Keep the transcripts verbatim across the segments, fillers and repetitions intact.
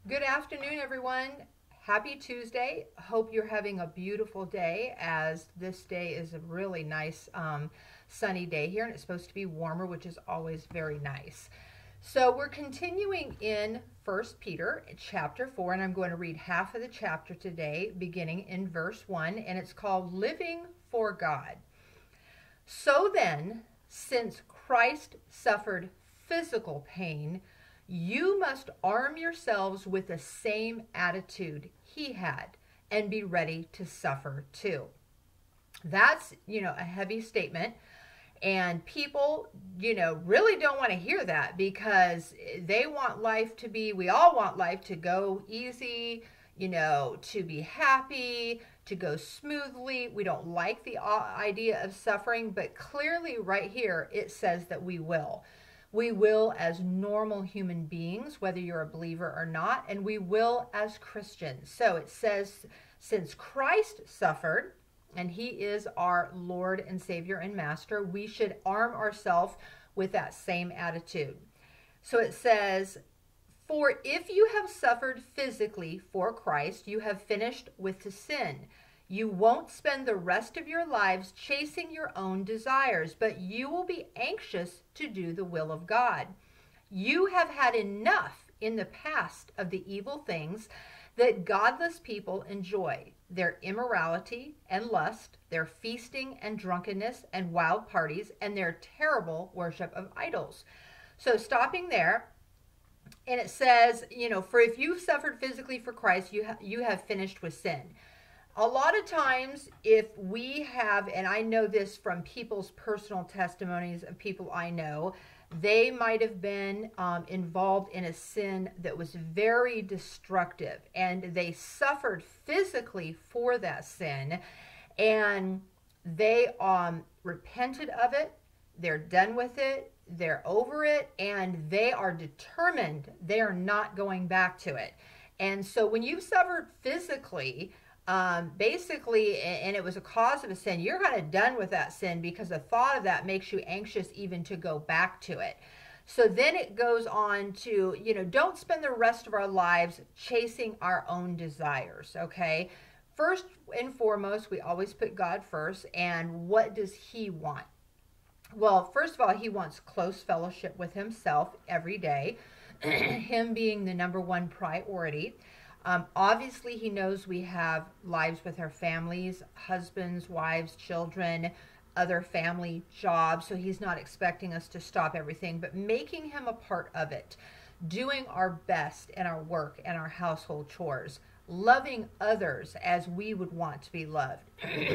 Good afternoon, everyone. Happy Tuesday. Hope you're having a beautiful day, as this day is a really nice um, sunny day here, and it's supposed to be warmer, which is always very nice. So we're continuing in First Peter chapter four, and I'm going to read half of the chapter today, beginning in verse one, and it's called Living for God. So then, since Christ suffered physical pain, you must arm yourselves with the same attitude he had and be ready to suffer too. That's, you know, a heavy statement. And people, you know, really don't want to hear that because they want life to be, we all want life to go easy, you know, to be happy, to go smoothly. We don't like the idea of suffering, but clearly right here it says that we will. We will as normal human beings, whether you're a believer or not, and we will as Christians. So it says, since Christ suffered, and he is our Lord and Savior and Master, we should arm ourselves with that same attitude. So it says, for if you have suffered physically for Christ, you have finished with the sin. You won't spend the rest of your lives chasing your own desires, but you will be anxious to do the will of God. You have had enough in the past of the evil things that godless people enjoy, their immorality and lust, their feasting and drunkenness and wild parties, and their terrible worship of idols. So stopping there, and it says, you know, for if you've suffered physically for Christ, you, ha- you have finished with sin. A lot of times, if we have, and I know this from people's personal testimonies of people I know, they might have been um, involved in a sin that was very destructive, and they suffered physically for that sin, and they um, repented of it, they're done with it, they're over it, and they are determined they are not going back to it. And so when you've suffered physically, Um, basically, and it was a cause of a sin, you're kind of done with that sin because the thought of that makes you anxious even to go back to it. So then it goes on to, you know, don't spend the rest of our lives chasing our own desires, okay? First and foremost, we always put God first, and what does he want? Well, first of all, he wants close fellowship with himself every day, him being the number one priority. Um, obviously, he knows we have lives with our families, husbands, wives, children, other family jobs. So he's not expecting us to stop everything, but making him a part of it, doing our best in our work and our household chores, loving others as we would want to be loved.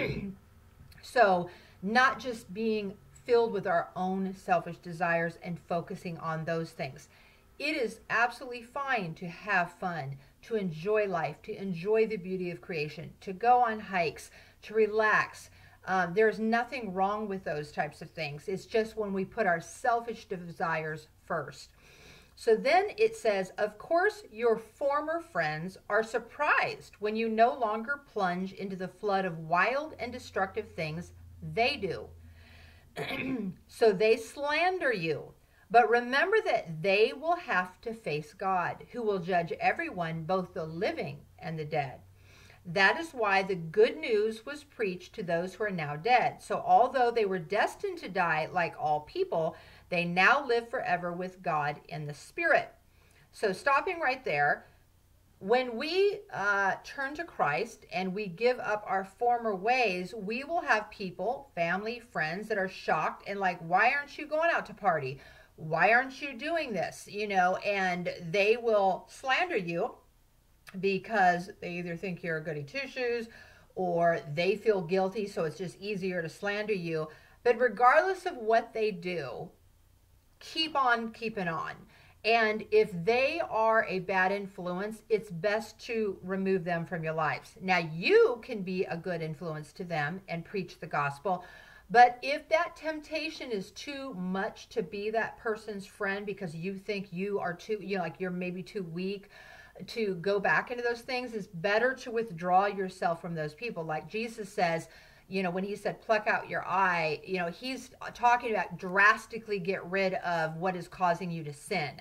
So not just being filled with our own selfish desires and focusing on those things. It is absolutely fine to have fun, to enjoy life, to enjoy the beauty of creation, to go on hikes, to relax. Um, there's nothing wrong with those types of things. It's just when we put our selfish desires first. So then it says, of course, your former friends are surprised when you no longer plunge into the flood of wild and destructive things they do. So they slander you. But remember that they will have to face God, who will judge everyone, both the living and the dead. That is why the good news was preached to those who are now dead. So although they were destined to die like all people, they now live forever with God in the Spirit. So stopping right there, when we uh, turn to Christ and we give up our former ways, we will have people, family, friends that are shocked and like, why aren't you going out to party? Why aren't you doing this? You know, and they will slander you because they either think you're a goody two-shoes or they feel guilty, so it's just easier to slander you. But regardless of what they do, keep on keeping on. And if they are a bad influence, it's best to remove them from your lives. Now, you can be a good influence to them and preach the gospel. But if that temptation is too much to be that person's friend because you think you are too, you know, like you're maybe too weak to go back into those things, it's better to withdraw yourself from those people. Like Jesus says, you know, when he said pluck out your eye, you know, he's talking about drastically get rid of what is causing you to sin.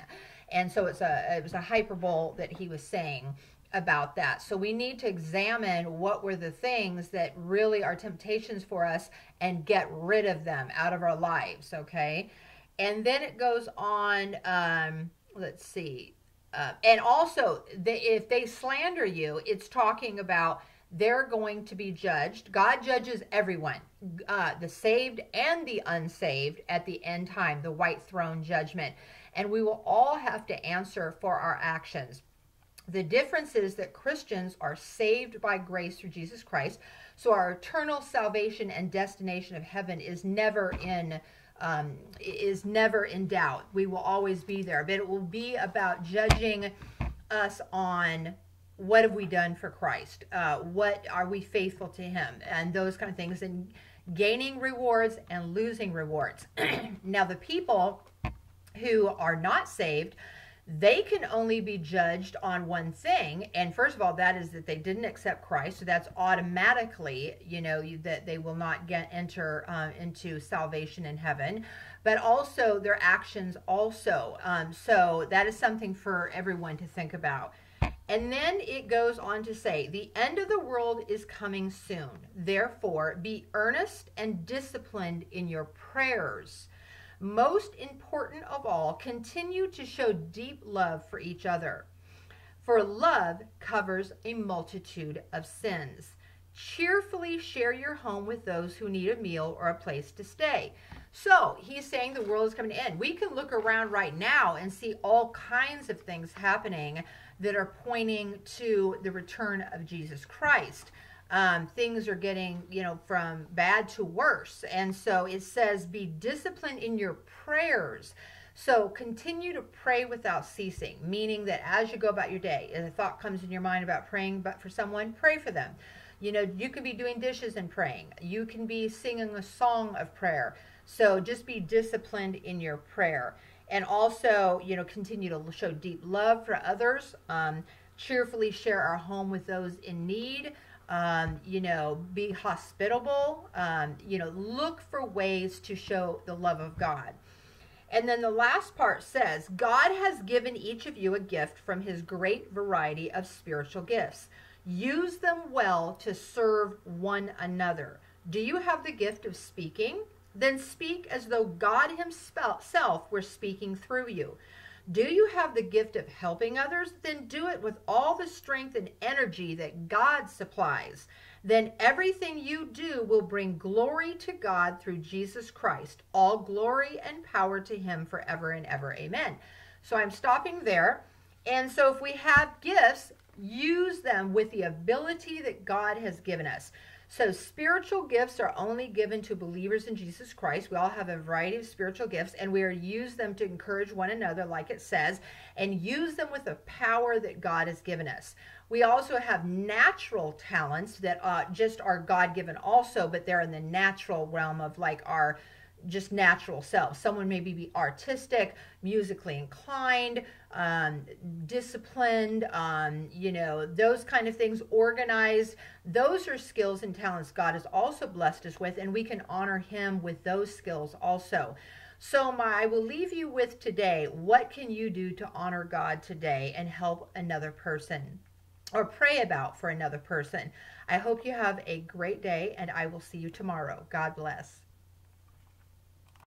And so it's a it was a hyperbole that he was saying about that. So we need to examine what were the things that really are temptations for us and get rid of them out of our lives, okay? And then it goes on, um, let's see. Uh, and also, they, if they slander you, it's talking about they're going to be judged. God judges everyone, uh, the saved and the unsaved at the end time, the white throne judgment. And we will all have to answer for our actions. The difference is that Christians are saved by grace through Jesus Christ. So our eternal salvation and destination of heaven is never in um, is never in doubt. We will always be there. But it will be about judging us on what have we done for Christ? Uh, what are we faithful to him? And those kind of things. And gaining rewards and losing rewards. Now the people who are not saved, they can only be judged on one thing. And first of all, that is that they didn't accept Christ. So that's automatically, you know, you, that they will not get enter uh, into salvation in heaven. But also their actions also. Um, so that is something for everyone to think about. And then it goes on to say, the end of the world is coming soon. Therefore, be earnest and disciplined in your prayers. Most important of all, continue to show deep love for each other. For love covers a multitude of sins. Cheerfully share your home with those who need a meal or a place to stay. So he's saying the world is coming to end. We can look around right now and see all kinds of things happening that are pointing to the return of Jesus Christ. Um, things are getting, you know, from bad to worse. And so it says, be disciplined in your prayers. So continue to pray without ceasing, meaning that as you go about your day, if a thought comes in your mind about praying but for someone, pray for them. You know, you could be doing dishes and praying. You can be singing a song of prayer. So just be disciplined in your prayer. And also, you know, continue to show deep love for others. Um, cheerfully share our home with those in need. Um, you know, be hospitable, um, you know, look for ways to show the love of God. And then the last part says, God has given each of you a gift from his great variety of spiritual gifts. Use them well to serve one another. Do you have the gift of speaking? Then speak as though God himself were speaking through you. Do you have the gift of helping others? Then do it with all the strength and energy that God supplies. Then everything you do will bring glory to God through Jesus Christ. All glory and power to him forever and ever. Amen. So I'm stopping there. And so if we have gifts, use them with the ability that God has given us. So spiritual gifts are only given to believers in Jesus Christ. We all have a variety of spiritual gifts, and we are to use them to encourage one another, like it says, and use them with the power that God has given us. We also have natural talents that uh, just are God-given also, but they're in the natural realm of like our just natural self. Someone maybe be artistic, musically inclined, um, disciplined, um, you know, those kind of things, organized. Those are skills and talents God has also blessed us with, and we can honor him with those skills also. So my, I will leave you with today, what can you do to honor God today and help another person or pray about for another person? I hope you have a great day, and I will see you tomorrow. God bless.